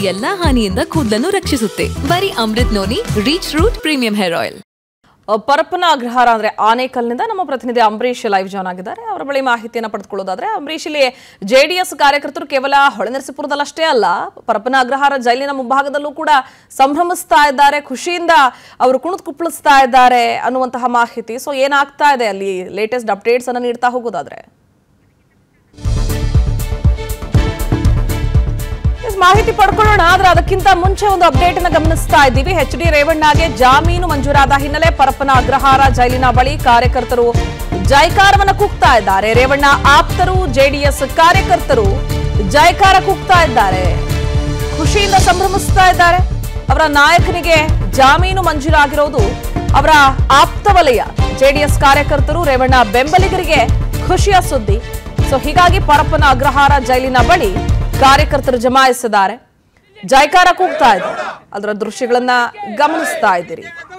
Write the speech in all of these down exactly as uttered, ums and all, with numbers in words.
ಎಲ್ಲಾ ಹಾನಿಯಿಂದ ಕೂದಲನ್ನು ರಕ್ಷಿಸುತ್ತೆ. ಬರೀ Amrut noni reach root premium hair oil. Parappana Agrahara ಅಂದ್ರೆ ಆನೇಕಲ್ನಿಂದ ನಮ್ಮ ಪ್ರತಿನಿಧಿ ಅಂಬರೀಶ್ ಲೈವ್ ಜಾಯ್ನ್ ಆಗಿದ್ದಾರೆ. ಅವರ ಬಳಿ ಮಾಹಿತಿಯನ್ನು ಪಡೆದುಕೊಳ್ಳೋದಾದ್ರೆ, ಅಂಬರೀಶ್, ಇಲ್ಲಿ ಜೆಡಿಎಸ್ ಕಾರ್ಯಕರ್ತರು ಕೇವಲ ಹೊಳೆನರಸೀಪುರದಲ್ಲಷ್ಟೇ ಅಲ್ಲ, ಪರಪ್ಪನ ಅಗ್ರಹಾರ ಜೈಲಿನ ಮುಂಭಾಗದಲ್ಲೂ ಕೂಡ ಸಂಭ್ರಮಿಸ್ತಾ ಇದ್ದಾರೆ, ಖುಷಿಯಿಂದ ಅವರು ಕುಣಿದು ಕುಪ್ಪಳಿಸ್ತಾ ಇದ್ದಾರೆ ಅನ್ನುವಂತಹ ಮಾಹಿತಿ. ಸೊ ಏನಾಗ್ತಾ ಇದೆ ಅಲ್ಲಿ, ಲೇಟೆಸ್ಟ್ ಅಪ್ಡೇಟ್ಸ್ ಅನ್ನು ನೀಡ್ತಾ ಹೋಗೋದಾದ್ರೆ ಮಾಹಿತಿ ಪಡ್ಕೊಳ್ಳೋಣ. ಆದ್ರೆ ಅದಕ್ಕಿಂತ ಮುಂಚೆ ಒಂದು ಅಪ್ಡೇಟ್ ಅನ್ನು ಗಮನಿಸ್ತಾ ಇದ್ದೀವಿ. ಎಚ್ ಡಿ ರೇವಣ್ಣಗೆ ಜಾಮೀನು ಮಂಜೂರಾದ ಹಿನ್ನೆಲೆ ಪರಪ್ಪನ ಅಗ್ರಹಾರ ಜೈಲಿನ ಬಳಿ ಕಾರ್ಯಕರ್ತರು ಜೈಕಾರವನ್ನ ಕೂಗ್ತಾ ಇದ್ದಾರೆ. ರೇವಣ್ಣ ಆಪ್ತರು, ಜೆಡಿಎಸ್ ಕಾರ್ಯಕರ್ತರು ಜೈಕಾರ ಕೂಗ್ತಾ ಇದ್ದಾರೆ, ಖುಷಿಯಿಂದ ಸಂಭ್ರಮಿಸ್ತಾ ಇದ್ದಾರೆ. ಅವರ ನಾಯಕನಿಗೆ ಜಾಮೀನು ಮಂಜೂರಾಗಿರೋದು ಅವರ ಆಪ್ತ ವಲಯ ಜೆಡಿಎಸ್ ಕಾರ್ಯಕರ್ತರು, ರೇವಣ್ಣ ಬೆಂಬಲಿಗರಿಗೆ ಖುಷಿಯ ಸುದ್ದಿ. ಸೊ ಹೀಗಾಗಿ ಪರಪ್ಪನ ಅಗ್ರಹಾರ ಜೈಲಿನ ಬಳಿ ಕಾರ್ಯಕರ್ತರು ಜಮಾಯಿಸಿದ್ದಾರೆ, ಜೈಕಾರ ಕೂಗ್ತಾ ಇದ್ದಾರೆ. ಅದರ ದೃಶ್ಯಗಳನ್ನ ಗಮನಿಸ್ತಾ ಇದ್ದೀರಿ.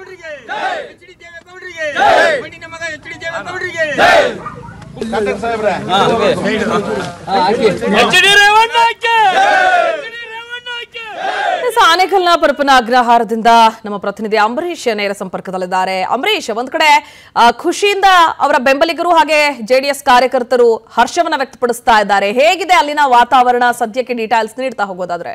ಆನೇಕಲ್ನ ಪರಪ್ಪನ ಅಗ್ರಹಾರದಿಂದ ನಮ್ಮ ಪ್ರತಿನಿಧಿ ಅಂಬರೀಶ್ ನೇರ ಸಂಪರ್ಕದಲ್ಲಿದ್ದಾರೆ. ಅಂಬರೀಶ್, ಒಂದ್ ಕಡೆ ಖುಷಿಯಿಂದ ಅವರ ಬೆಂಬಲಿಗರು ಹಾಗೆ ಜೆಡಿಎಸ್ ಕಾರ್ಯಕರ್ತರು ಹರ್ಷವನ್ನ ವ್ಯಕ್ತಪಡಿಸ್ತಾ ಇದ್ದಾರೆ. ಹೇಗಿದೆ ಅಲ್ಲಿನ ವಾತಾವರಣ? ಸದ್ಯಕ್ಕೆ ಡೀಟೇಲ್ಸ್ ನೀಡ್ತಾ ಹೋಗೋದಾದ್ರೆ.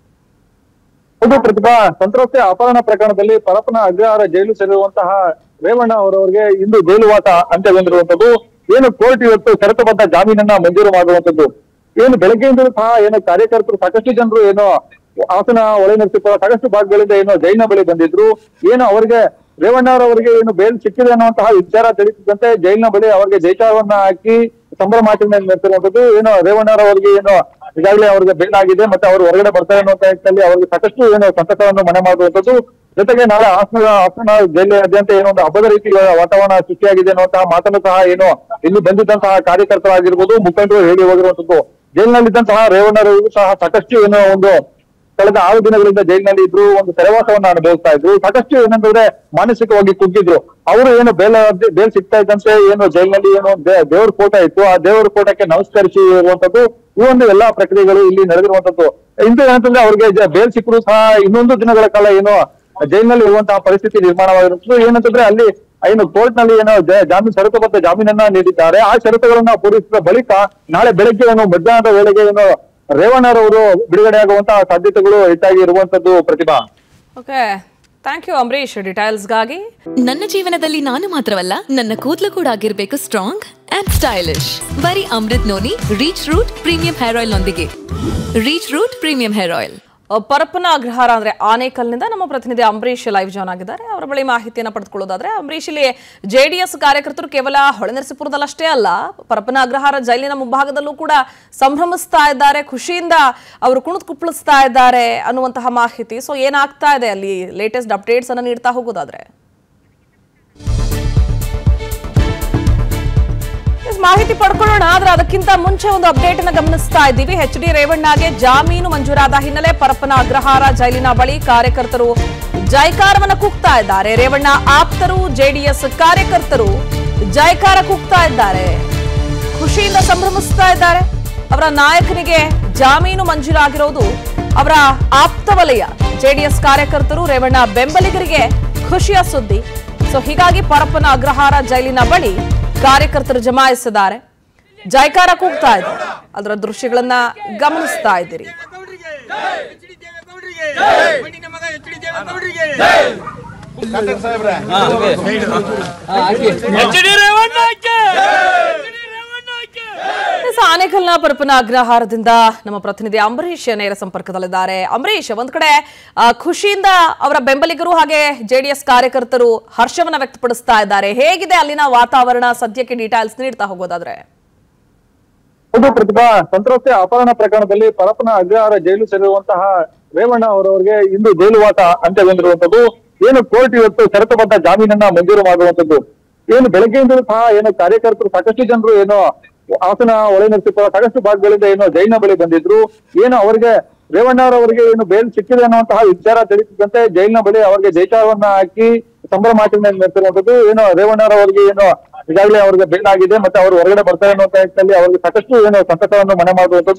ಹೌದು ಪ್ರತಿಭಾ, ಸಂತ್ರಸ್ತೆ ಅಪಹರಣ ಪ್ರಕರಣದಲ್ಲಿ ಪರಪ್ಪನ ಅಗ್ರಹಾರ ಜೈಲು ಸೇರಿರುವಂತಹ ರೇವಣ್ಣ ಅವರವರಿಗೆ ಇಂದು ಜೈಲುವಾಸ ಅಂತ್ಯಗೊಂಡಿರುವಂತದ್ದು. ಏನು ಕೋರ್ಟ್ ಇವತ್ತು ಷರತ್ತುಬದ್ಧ ಜಾಮೀನನ್ನ ಮಂಜೂರು ಮಾಡುವಂತದ್ದು. ಏನು ಬೆಳಗ್ಗೆಯಿಂದಲೂ ಸಹ ಏನು ಕಾರ್ಯಕರ್ತರು ಸಾಕಷ್ಟು ಜನರು ಏನು ಹಾಸನ, ಹೊಳೆನರಸೀಪುರ ಸಾಕಷ್ಟು ಭಾಗಗಳಿಂದ ಏನು ಜೈಲಿನ ಬಳಿ ಬಂದಿದ್ರು. ಏನು ಅವರಿಗೆ ರೇವಣ್ಣವರವರಿಗೆ ಏನು ಬೇಲ್ ಸಿಕ್ಕಿದೆ ಅನ್ನುವಂತಹ ವಿಚಾರ ತಿಳಿಸಿದಂತೆ ಜೈಲಿನ ಬಳಿ ಅವರಿಗೆ ಜೈಕಾರವನ್ನ ಹಾಕಿ ಸಂಭ್ರಮಾಚರಣೆ ನಡೆಸಿರುವಂತದ್ದು. ಏನು ರೇವಣ್ಣವರವರಿಗೆ ಏನು ಈಗಾಗಲೇ ಅವರಿಗೆ ಬೇಲ್ ಆಗಿದೆ, ಮತ್ತೆ ಅವರು ಹೊರಗಡೆ ಬರ್ತಾರೆ ಅನ್ನುವಂತ ನಿಟ್ಟಿನಲ್ಲಿ ಅವರಿಗೆ ಸಾಕಷ್ಟು ಏನು ಸಂತಸವನ್ನು ಮನೆ ಮಾಡುವಂತದ್ದು. ಜೊತೆಗೆ ನಾಳೆ ಹಾಸನ ಹಾಸನ ಜೈಲಿನಾದ್ಯಂತ ಏನೋ ಒಂದು ಹಬ್ಬದ ರೀತಿ ವಾತಾವರಣ ಸೃಷ್ಟಿಯಾಗಿದೆ ಅನ್ನುವಂತಹ ಮಾತನ್ನು ಸಹ ಏನು ಇಲ್ಲಿ ಬಂದಿದ್ದಂತಹ ಕಾರ್ಯಕರ್ತರಾಗಿರ್ಬೋದು, ಮುಖಂಡರು ಹೇಳಿ ಹೋಗಿರುವಂತದ್ದು. ಜೈಲಿನಲ್ಲಿದ್ದಂತಹ ರೇವಣ್ಣರವರು ಸಹ ಸಾಕಷ್ಟು ಏನೋ ಒಂದು ಕಳೆದ ಆರು ದಿನಗಳಿಂದ ಜೈಲಿನಲ್ಲಿ ಇದ್ರು, ಒಂದು ಸೆರೆವಾಸವನ್ನ ಅನುಭವಿಸ್ತಾ ಇದ್ರು. ಸಾಕಷ್ಟು ಏನಂತಂದ್ರೆ ಮಾನಸಿಕವಾಗಿ ಕುಗ್ಗಿದ್ರು. ಅವರು ಏನು ಬೇಲ್ ಬೇಲ್ ಸಿಗ್ತಾ ಇದ್ದಂತೆ ಏನು ಜೈಲಿನಲ್ಲಿ ಏನೋ ದೇವರ ಫೋಟೋ ಇತ್ತು, ಆ ದೇವರ ಫೋಟೋಕ್ಕೆ ನಮಸ್ಕರಿಸಿ ಇರುವಂತದ್ದು. ಈ ಒಂದು ಎಲ್ಲಾ ಪ್ರಕ್ರಿಯೆಗಳು ಇಲ್ಲಿ ನಡೆದಿರುವಂತದ್ದು. ಇಂದು ಏನಂತಂದ್ರೆ ಅವ್ರಿಗೆ ಬೇಲ್ ಸಿಕ್ಕರು ಸಹ ಇನ್ನೊಂದು ದಿನಗಳ ಕಾಲ ಏನೋ ಜೈಲಿನಲ್ಲಿ ಇರುವಂತಹ ಪರಿಸ್ಥಿತಿ ನಿರ್ಮಾಣವಾಗಿರುತ್ತದೆ. ಏನಂತಂದ್ರೆ ಅಲ್ಲಿ ಏನು ಕೋರ್ಟ್ ನಲ್ಲಿ ಏನೋ ಜಾಮೀನು ಷರತ್ತುಬದ್ಧ ಜಾಮೀನನ್ನ ನೀಡಿದ್ದಾರೆ. ಆ ಷರತ್ತುಗಳನ್ನ ಪೂರೈಸಿದ ಬಳಿಕ ನಾಳೆ ಬೆಳಗ್ಗೆ ಏನೋ ಮಧ್ಯಾಹ್ನದ ವೇಳೆಗೆ ಏನೋ ರೇವಣ್ಣರವರು ಬಿಡುಗಡೆಯಾಗುವಂತಹ ಸಾಧ್ಯತೆಗಳು ಹೆಚ್ಚಾಗಿ ಇರುವಂತದ್ದು. Prathibha, okay, thank you Ambareesh ಡೀಟೇಲ್ಸ್ಗಾಗಿ. ನನ್ನ ಜೀವನದಲ್ಲಿ ನಾನು ಮಾತ್ರವಲ್ಲ, ನನ್ನ ಕೂದಲು ಕೂಡ ಆಗಿರ್ಬೇಕು ಸ್ಟ್ರಾಂಗ್ ಅಂಡ್ ಸ್ಟೈಲಿಶ್. ಬರೀ Amrut noni reach root premium hair oil ನೊಂದಿಗೆ. Reach root premium hair oil. Parappana Agrahara ಅಂದ್ರೆ ಆನೇಕಲ್ನಿಂದ ನಮ್ಮ ಪ್ರತಿನಿಧಿ ಅಂಬರೀಶ್ ಲೈವ್ ಜಾಯ್ನ್ ಆಗಿದ್ದಾರೆ. ಅವರ ಬಳಿ ಮಾಹಿತಿಯನ್ನು ಪಡೆದುಕೊಳ್ಳೋದಾದ್ರೆ, ಅಂಬರೀಶ್, ಇಲ್ಲಿ ಜೆಡಿಎಸ್ ಕಾರ್ಯಕರ್ತರು ಕೇವಲ ಹೊಳೆನರಸೀಪುರದಲ್ಲಷ್ಟೇ ಅಲ್ಲ, ಪರಪ್ಪನ ಅಗ್ರಹಾರ ಜೈಲಿನ ಮುಂಭಾಗದಲ್ಲೂ ಕೂಡ ಸಂಭ್ರಮಿಸ್ತಾ ಇದ್ದಾರೆ, ಖುಷಿಯಿಂದ ಅವರು ಕುಣಿದು ಕುಪ್ಪಳಿಸ್ತಾ ಇದ್ದಾರೆ ಅನ್ನುವಂತಹ ಮಾಹಿತಿ. ಸೊ ಏನಾಗ್ತಾ ಇದೆ ಅಲ್ಲಿ, ಲೇಟೆಸ್ಟ್ ಅಪ್ಡೇಟ್ಸ್ ಅನ್ನು ನೀಡ್ತಾ ಹೋಗೋದಾದ್ರೆ ಮಾಹಿತಿ ಪಡ್ಕೊಳ್ಳೋಣ. ಆದ್ರೆ ಅದಕ್ಕಿಂತ ಮುಂಚೆ ಒಂದು ಅಪ್ಡೇಟ್ ಅನ್ನು ಗಮನಿಸ್ತಾ ಇದ್ದೀವಿ. ಎಚ್ ಡಿ ರೇವಣ್ಣಗೆ ಜಾಮೀನು ಮಂಜೂರಾದ ಹಿನ್ನೆಲೆ ಪರಪ್ಪನ ಅಗ್ರಹಾರ ಜೈಲಿನ ಬಳಿ ಕಾರ್ಯಕರ್ತರು ಜೈಕಾರವನ್ನ ಕೂಗ್ತಾ ಇದ್ದಾರೆ. ರೇವಣ್ಣ ಆಪ್ತರು, ಜೆಡಿಎಸ್ ಕಾರ್ಯಕರ್ತರು ಜೈಕಾರ ಕೂಗ್ತಾ ಇದ್ದಾರೆ, ಖುಷಿಯಿಂದ ಸಂಭ್ರಮಿಸ್ತಾ ಇದ್ದಾರೆ. ಅವರ ನಾಯಕನಿಗೆ ಜಾಮೀನು ಮಂಜೂರಾಗಿರೋದು ಅವರ ಆಪ್ತ ವಲಯ ಜೆಡಿಎಸ್ ಕಾರ್ಯಕರ್ತರು, ರೇವಣ್ಣ ಬೆಂಬಲಿಗರಿಗೆ ಖುಷಿಯ ಸುದ್ದಿ. ಸೊ ಹೀಗಾಗಿ ಪರಪ್ಪನ ಅಗ್ರಹಾರ ಜೈಲಿನ ಬಳಿ ಕಾರ್ಯಕರ್ತರು ಜಮಾಯಿಸಿದ್ದಾರೆ, ಜೈಕಾರ ಕೂಗ್ತಾ ಇದ್ದಾರೆ. ಅದರ ದೃಶ್ಯಗಳನ್ನ ಗಮನಿಸ್ತಾ ಇದ್ದೀರಿ. ಆನೇಕಲ್ನ ಪರಪ್ಪನ ಅಗ್ರಹಾರದಿಂದ ನಮ್ಮ ಪ್ರತಿನಿಧಿ ಅಂಬರೀಶ್ ನೇರ ಸಂಪರ್ಕದಲ್ಲಿದ್ದಾರೆ. ಅಂಬರೀಶ್, ಒಂದ್ ಕಡೆ ಖುಷಿಯಿಂದ ಅವರ ಬೆಂಬಲಿಗರು ಹಾಗೆ ಜೆಡಿಎಸ್ ಕಾರ್ಯಕರ್ತರು ಹರ್ಷವನ್ನ ವ್ಯಕ್ತಪಡಿಸ್ತಾ ಇದ್ದಾರೆ. ಹೇಗಿದೆ ಅಲ್ಲಿನ ವಾತಾವರಣ? ಸದ್ಯಕ್ಕೆ ಡೀಟೇಲ್ಸ್ ನೀಡ್ತಾ ಹೋಗೋದಾದ್ರೆ. ಹೌದು ಪ್ರತಿಭಾ, ಸಂತ್ರಸ್ತೆ ಅಪಹರಣ ಪ್ರಕರಣದಲ್ಲಿ ಪರಪ್ಪನ ಅಗ್ರಹಾರ ಜೈಲು ಸೇರಿರುವಂತಹ ರೇವಣ್ಣ ಅವರವರಿಗೆ ಇಂದು ಜೈಲುವಾಸ ಅಂತ್ಯಗೊಂಡಿರುವಂತದ್ದು. ಏನು ಕೋರ್ಟ್ ಇವತ್ತು ಷರತ್ತುಬದ್ಧ ಜಾಮೀನನ್ನ ಮಂಜೂರು ಮಾಡುವಂತದ್ದು. ಏನು ಬೆಳಗ್ಗೆಯಿಂದಲೂ ಸಹ ಏನು ಕಾರ್ಯಕರ್ತರು ಸಾಕಷ್ಟು ಜನರು ಏನೋ ಹಾಸನ, ಹೊಳೆನರಸೀಪುರ ಸಾಕಷ್ಟು ಭಾಗಗಳಿಂದ ಏನೋ ಜೈಲಿನ ಬಳಿ ಬಂದಿದ್ರು. ಏನು ಅವರಿಗೆ ರೇವಣ್ಣವರವರಿಗೆ ಏನು ಬೇಲ್ ಸಿಕ್ಕಿದೆ ಅನ್ನುವಂತಹ ವಿಚಾರ ತಿಳಿಸಿದಂತೆ ಜೈಲಿನ ಬಳಿ ಅವರಿಗೆ ಜೈಕಾರವನ್ನ ಹಾಕಿ ಸಂಭ್ರಮಾಚರಣೆ ನಡೆಸಿರುವಂತದ್ದು. ಏನು ರೇವಣ್ಣರವರಿಗೆ ಏನು ಈಗಾಗಲೇ ಅವರಿಗೆ ಬೇಲ್ ಆಗಿದೆ, ಮತ್ತೆ ಅವರು ಹೊರಗಡೆ ಬರ್ತಾರೆ ಅನ್ನುವಂತ ನಿಟ್ಟಿನಲ್ಲಿ ಅವರಿಗೆ ಸಾಕಷ್ಟು ಏನು ಸಂತಸವನ್ನು ಮನೆ ಮಾಡುವಂತದ್ದು.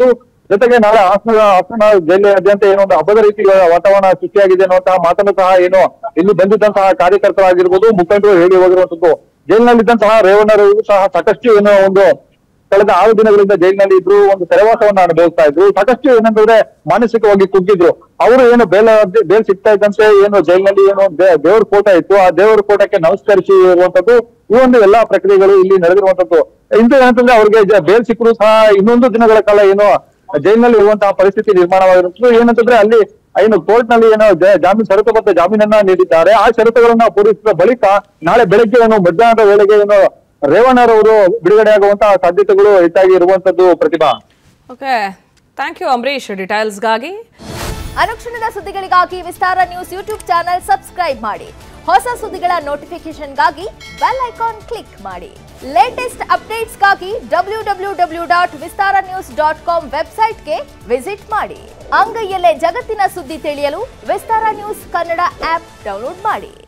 ಜೊತೆಗೆ ನಾಳೆ ಹಾಸನ ಹಾಸನ ಜಿಲ್ಲೆಯಾದ್ಯಂತ ಏನೋ ಒಂದು ಹಬ್ಬದ ರೀತಿ ವಾತಾವರಣ ಸೃಷ್ಟಿಯಾಗಿದೆ ಅನ್ನುವಂತಹ ಮಾತನ್ನು ಸಹ ಏನು ಇಲ್ಲಿ ಬಂದಿದ್ದಂತಹ ಕಾರ್ಯಕರ್ತರಾಗಿರ್ಬೋದು ಮುಖಂಡರು ಹೇಳಿ ಹೋಗಿರುವಂತದ್ದು. ಜೈಲಿನಲ್ಲಿದ್ದಂತಹ ರೇವಣ್ಣರು ಸಹ ಸಾಕಷ್ಟು ಏನೋ ಒಂದು ಕಳೆದ ಆರು ದಿನಗಳಿಂದ ಜೈಲಿನಲ್ಲಿ ಇದ್ರು, ಒಂದು ಸೆರೆವಾಸವನ್ನ ಅನುಭವಿಸ್ತಾ ಇದ್ರು. ಸಾಕಷ್ಟು ಏನಂತಂದ್ರೆ ಮಾನಸಿಕವಾಗಿ ಕುಗ್ಗಿದ್ರು. ಅವರು ಏನು ಬೇಲ್ ಬೇಲ್ ಸಿಗ್ತಾ ಇದ್ದಂತೆ ಏನು ಜೈಲಿನಲ್ಲಿ ಏನೋ ದೇವರ ಫೋಟೋ ಇತ್ತು, ಆ ದೇವರ ಫೋಟೋಕ್ಕೆ ನಮಸ್ಕರಿಸಿ ಇರುವಂತದ್ದು ಈ ಒಂದು ಎಲ್ಲಾ ಪ್ರಕ್ರಿಯೆಗಳು ಇಲ್ಲಿ ನಡೆದಿರುವಂತದ್ದು. ಇಂದು ಏನಂತಂದ್ರೆ ಅವ್ರಿಗೆ ಬೇಲ್ ಸಿಕ್ಕರು ಸಹ ಇನ್ನೊಂದು ದಿನಗಳ ಕಾಲ ಏನು ಜೈಲಿನಲ್ಲಿ ಇರುವಂತಹ ಪರಿಸ್ಥಿತಿ ನಿರ್ಮಾಣವಾಗಿರುತ್ತದೆ. ಏನಂತಂದ್ರೆ ಅಲ್ಲಿ ಏನು ಕೋರ್ಟ್ ನಲ್ಲಿ ಏನೋ ಜಾಮೀನು ಷರತ್ತುಬದ್ಧ ಜಾಮೀನನ್ನ ನೀಡಿದ್ದಾರೆ. ಆ ಷರತ್ತುಗಳನ್ನ ಪೂರೈಸಿದ ಬಳಿಕ ನಾಳೆ ಬೆಳಗ್ಗೆ ಏನು ಮಧ್ಯಾಹ್ನದ ವೇಳೆಗೆ ಏನು ರೇವಣ್ಣರವರು ಬಿಡುಗಡೆಯಾಗುವಂತಹ ಸಾಧ್ಯತೆಗಳು ಹೆಚ್ಚಾಗಿ ಇರುವಂತದ್ದು. Prathibha. Okay, thank you Ambareesh ಡೀಟೇಲ್ಸ್ಗಾಗಿ. ಅನುಕ್ಷಣದ ಸುದ್ದಿಗಳಿಗಾಗಿ Vistara news YouTube channel subscribe ಮಾಡಿ. ಹೊಸ ಸುದ್ದಿಗಳ ನೋಟಿಫಿಕೇಶನ್ಗಾಗಿ ಬೆಲ್ ಐಕಾನ್ ಕ್ಲಿಕ್ ಮಾಡಿ. ಲೇಟೆಸ್ಟ್ ಅಪ್ಡೇಟ್ಸ್ಗಾಗಿ W W W dot Vistara news dot com ವೆಬ್ಸೈಟ್ಗೆ ವಿಸಿಟ್ ಮಾಡಿ. ಅಂಗೈಯಲ್ಲೇ ಜಗತ್ತಿನ ಸುದ್ದಿ ತಿಳಿಯಲು Vistara news Kannada app download ಮಾಡಿ.